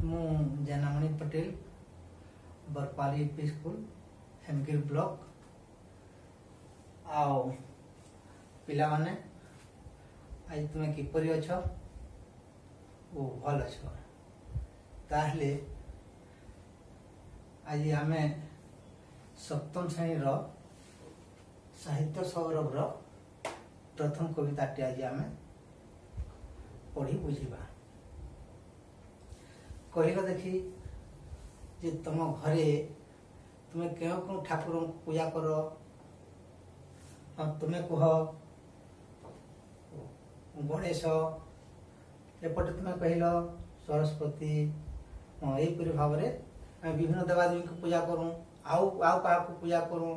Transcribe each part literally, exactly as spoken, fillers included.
मु Janamani Patel Barpali UP school Hemgir block आओ पिला माने आज तुम्हें किपरि अछ ओ भल अछ ताहले आज आमे सप्तम श्रेणी रो साहित्य सौरभ रो प्रथम कविताटी आज आमे पढ़ी बुझीबा। कहल देखी जे तुम घरे तुम्हें क्यों क्यों ठाकुर को पूजा कर तुम्हें कह गणेश एपटे तुम्हें कहल सरस्वती यहीपरि भाव में विभिन्न देवादेवी को पूजा करूँ आउ आउ क्या पूजा करूँ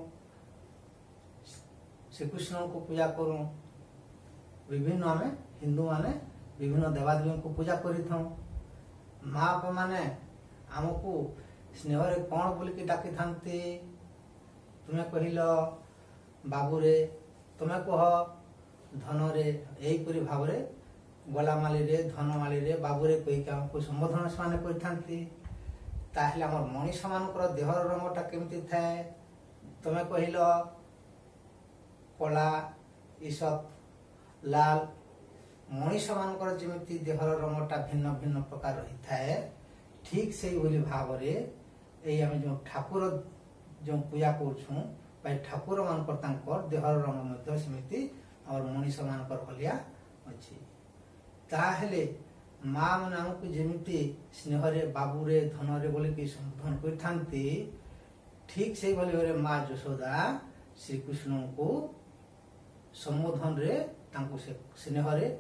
श्रीकृष्ण को पूजा करूँ विभिन्न आम हिंदू माने विभिन्न देवादेवी को पूजा करी था माँ बापा माने आमको स्नेह कौन बोलिकी डाकी था तुम्हें कहल बाबू रे तुम्हें कह धन रे यहीपरि भाव गलामाली रे धनमाली रे बाबू रे कहीकि आमको संबोधन से ताहले आम मनीष मानकर देहर रंगटा केमती थाए तुम्हें कहल कला ईसत लाल मनीष मानकर जमी देहर रंगटा भिन्न भिन्न प्रकार रही थाए ठीक से भाव जो ठाकुर जो पूजा कर ठाकुर मानकर देहर रंग सेमती और मनीष मानकर भलिया अच्छी ताहले माँ मैंने आमको जमी स्नेह रे बाबू रे धन रे बोलिकी संबोधन करथांती ठीक से भाव माँ यशोदा श्रीकृष्ण को संबोधन रे तांको से स्नेह रे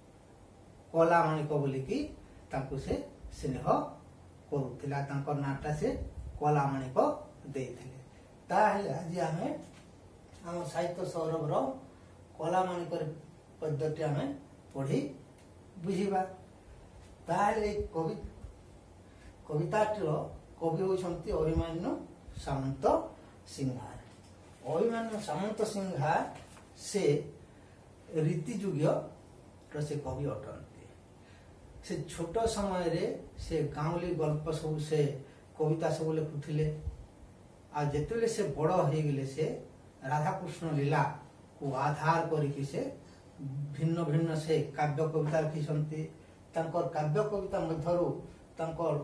कला माणिक बोलिकी तांको से स्नेह करुथिला तांकर नाटा से कला माणिक देइथिले ताहले आज आमे हम साहित्य सौरभ रो कला माणिक पद्धति आमे पढ़ी बुझीबा। ताहले कवि कविताटीर कवि होछंती अभिमन्यु सामंत सिंहार। अभिमन्यु सामंत सिंहार से रीतिजुग्य से कवि अटंती से छोट समय रे से गाँवली गल्प सब से कविता सब लिखुले आ जेतेले से बड़ हो गले से राधाकृष्ण लीला को आधार करिकि से भिन्न भिन्न से काव्य कविता लिखिसंती तांकर काव्य कविता मध्यरु तांकर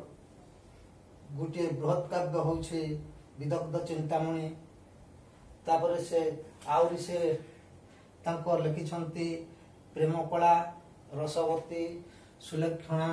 गोटे बृहत काव्य होउछे विदग्ध चिंतामणि तापर से आउरी से तांकर लिखिसंती प्रेम कला रसवती सुलक्षणा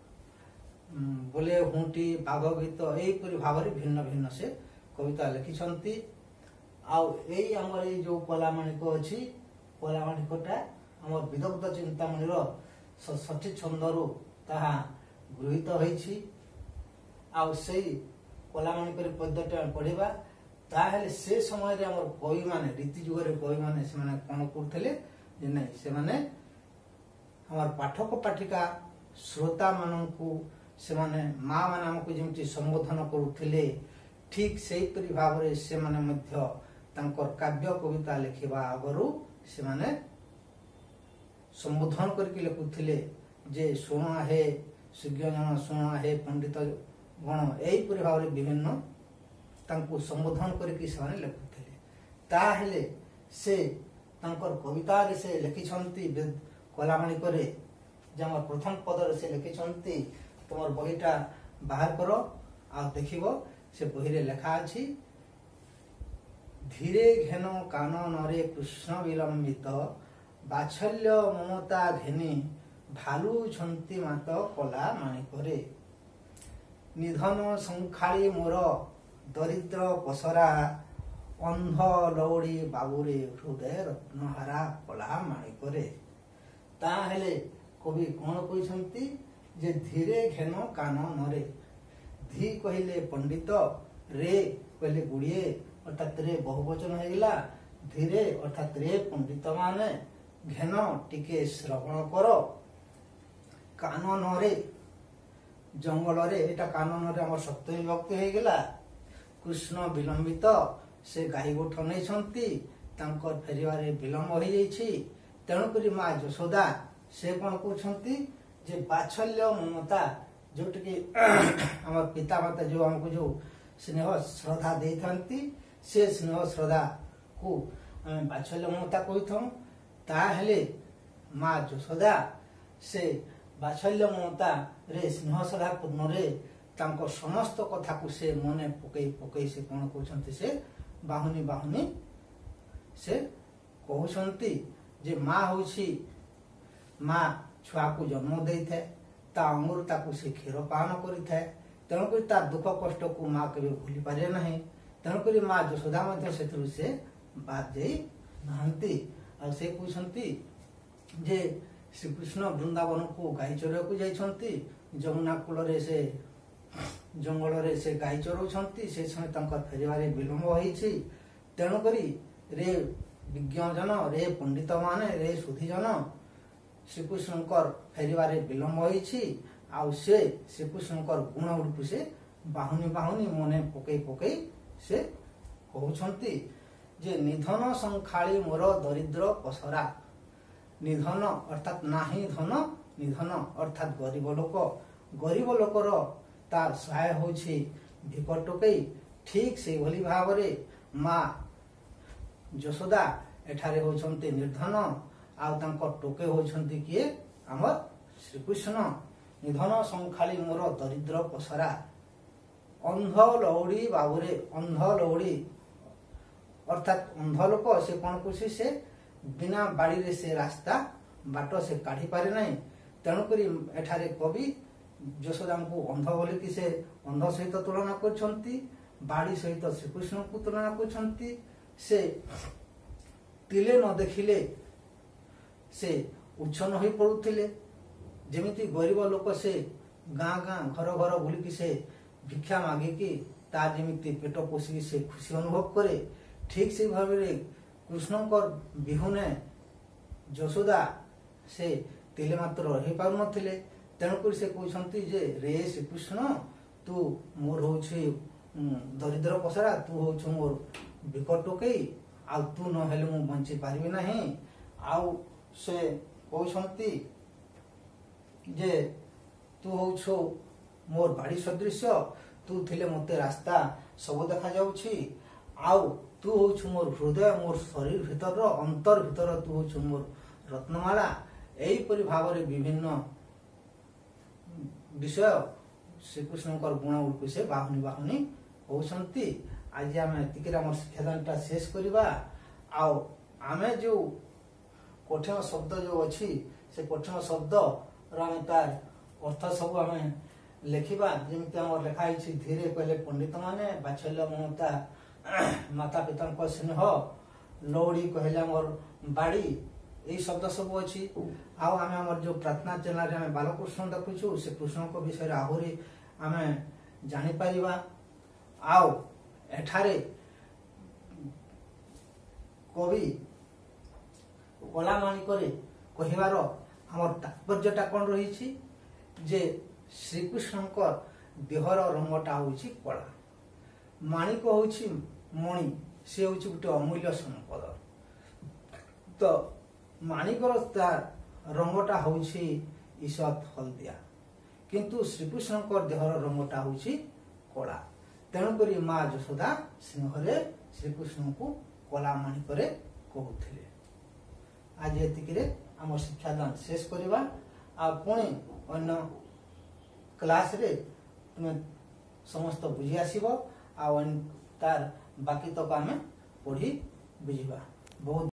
बोले हुंटी बाघ गीत यहीपरि भाव भिन्न भिन्न से कविता लिखिसंती आउ एई हमर ए जो कलामाणिक अछि कलामाणिकटा हमर विदग्ध चिंतामणिर सठी छंदरु ताहा गृहीत होईछि आउ सेई कलामाणिक पद्धति पढ़िबा ताहले से समय रे हमर कवि माने रीति जुगरे कवि माने से माने कोन करथले जे नै से माने हमार पाठक पाठिका श्रोता माननकु से माने माँ माने हमको जेमति संबोधन करुथिले ठीक सेही परि भाव रे से माने मध्य तांकर काव्य कविता लिखिबा आगरु से माने संबोधन करके लिखुथिले जे सुना है सुज्ञ जन सुना है पंडित गण एही परि भाव रे विभिन्न तांको संबोधन करके से माने लिखुथिले ताहले से तांकर कविता रे से लिखिछंती कलामाणिक रे जम प्रथम पद रे से लिखिछंती तुमर बहीटा बाहर करो आ देखिबो से बही रे लिखा अछि धीरे घेनो कानन रे कृष्ण विलंबित बाछल्य ममता घेनी भालू छंती मात कला माणिक रे निधन संखाली मोर दरिद्र पसरा अंध लौड़ी बाबूरे हृदय रत्नहारा कला माणिक रे ताहले कवि कौन कहते जे धीरे घेन कानन रे धी कहले पंडित रे कहले गुड़िए अर्थात रे बहुवचन हो गला धीरे अर्थात रे पंडित माने घेन टिके श्रवण कर कानन रे जंगल रे एटा कानन रे हमर सप्तमी विभक्ति हो गला कृष्ण विलंबित से गाई गोठ नहीं तांकर फेरिबारे विलंब हो जाइछि तेणुकरी माँ यशोदा से कौन कहते जे बाछल्य ममता जोटि आम पिता माता जो आमको जो स्नेह श्रद्धा दे थांती से स्नेह श्रद्धा को आम बात्सल्य ममता कही ताहेले माँ यशोदा से बात्सल्य ममता रे स्नेह श्रद्धा पूर्ण रे तांको समस्त कथा को से मने पकई पकई से कौन कहते से बाहुनी बाहुनी से कहते जे माँ हूँ माँ छुआ को जन्म दे थे ता अंगुर ताकू से क्षीर पान करि थाए तेणुक ता दुख कष्ट को माँ केबे भूली पारे ना तेणुक माँ यशोदा मध्य सेथुरु से बाद जाई नाहंती आ से कहउछंती जे श्री कृष्ण वृंदावन को गाई चोरा को जाइछंती जमुना कूल रे से जंगल रे से गाई चोरउछंती से समय तंकर फेरिवारे विलंब होईछि तेणुक रे विज्ञजन रे पंडित माने रे सुधीजन श्रीकृष्णकर फेरिवारे विलंब होईछि आउ से श्रीकृष्णकर गुण गुड़िक से बाहुनी बाहुनी मने पकई पकई से कहउछंती जे निधन संखाली मोर दरिद्र पसरा निधन अर्थात नाही धन निधन अर्थात गरीब लोक गरीब लोकर तार सहाय होछि भिक टोकई ठीक से भली भाव रे माँ यशोदा एठारे होछंती निर्धन आउ तांको टोके होछंती किए हमर श्रीकृष्ण निधन संखाली मोर दरिद्र पसरा अंध लौड़ी बाबुरे अंध लौड़ी अर्थात अंध लोक से कौन कुछ से बिना बाड़ी रे से रास्ता बाट से काढ़ी पारे नहीं तेणुकरी एठारे कवि यशोदा को अंध बोली कि से अंध सहित तुलना करछंती बाड़ी सहित श्रीकृष्ण को तुलना करछंती से तिले न देखिले से उच्छन हो पड़ुथिले जेमिति गरीब लोक से गाँ गाँ घर घर बुलिकी से भिक्षा मागिकी ता जेमिति पेट पोषिकी से खुशी अनुभव करे ठीक से भाव कृष्णकर बिहुने यशोदा से तिले मात्र रही पारु नथिले तेणुक से कहते जे रे श्रीकृष्ण तू मोर हूँ दरिद्र पसरा तू हूँ मोर बिकट टोकई आ तू नहेले मु बंची पारिबी नहीं आउ से कहते जे तू हूँ मोर बाड़ी सदृश तू थिले मते रास्ता सब देखा जाउछि आउ तू हूँ मोर हृदय मोर शरीर भीतर अंतर भीतर तू हूँ मोर रत्नमाला एहीपरि भाव रे विभिन्न विषय श्रीकृष्णकर गुण गुड़िक से बाहुनी बाहुनी होती आज आम एतिक शिक्षादानटा शेष करवा आउ आमे जो कठिन शब्द जो अच्छी से कठिन शब्द आम तार अर्थ सब आम लेखिबा जेमिति आम लेखाई धीरे कहले पंडित माने बात्सल्य ममता माता पिता स्नेह लौड़ी कहले आमर बाड़ी यही शब्द सब अच्छी आउ आम आम जो प्रार्थना चैनल आम बालकृष्ण देखुचु से कृष्ण को विषय आहरी आम जापर आउ एठारे कवि कलामाणिक कहबार आमर तात्पर्यटा कौन रही जे श्रीकृष्णकर देहर रंगटा हूँ कला माणिक हूँ मणि सी हूँ गोटे अमूल्य संपद तो माणिकर तार रंगटा हूँ ईषत हलदिया किंतु श्रीकृष्णकर देहर रंगटा हूँ कला तेणुक माँ यशोदा स्नेह श्रीकृष्ण को कला माणिक कहते आज एतिक आम शिक्षादान शेष करवा आ पुणी अन्य क्लास रे तुम समस्त बुझी आसब आ तार बाकी तक आम पढ़ी बुझा बहुत।